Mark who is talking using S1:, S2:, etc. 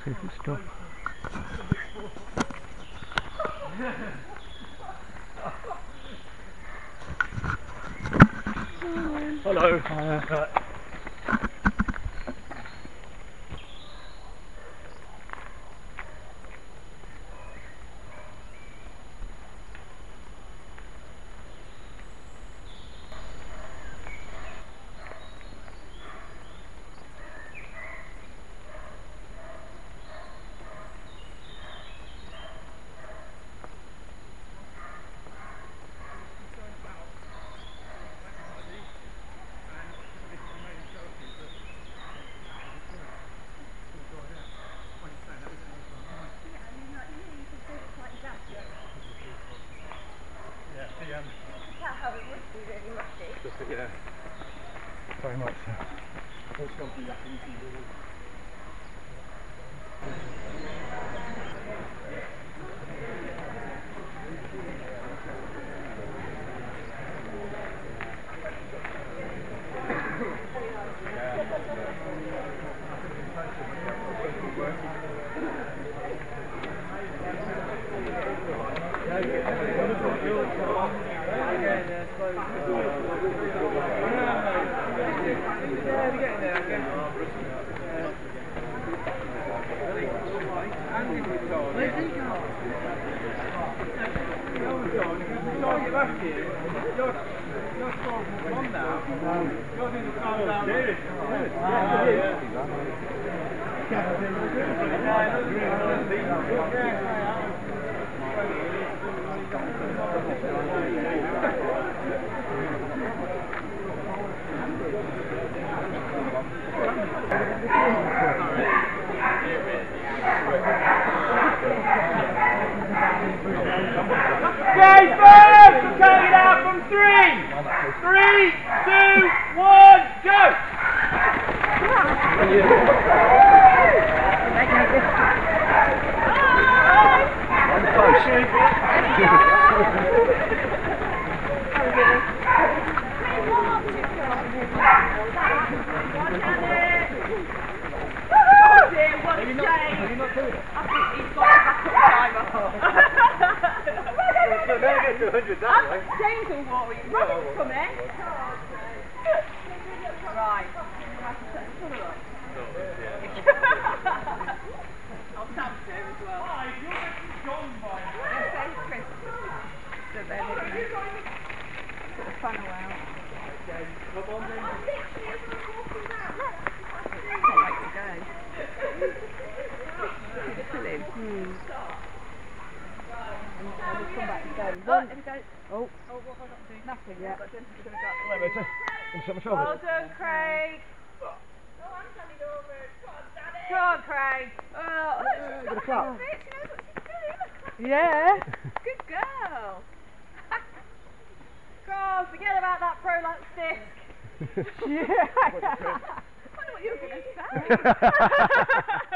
S1: See if it's still.
S2: Hello. Yeah, very much so.
S3: Okay, first, we're counting out from 3. 3, 2, 1, go! James will walk with you. Robin's coming. Right. I'll tap to him as well. Yes, Chris. So then put the funnel out. Can't wait to go. See the filling? I'll just come back and go. There we go.
S2: Oh.
S3: Oh, what have I got to do?
S2: Nothing yet.
S3: Well done, Craig. Oh, I'm standing over. Come on, Craig. Oh, look, she's got a fit. She knows what she's doing.
S2: Yeah.
S3: Good girl. Come on, forget about that prolapse disc.
S2: Yeah.
S3: I wonder what you were going to say.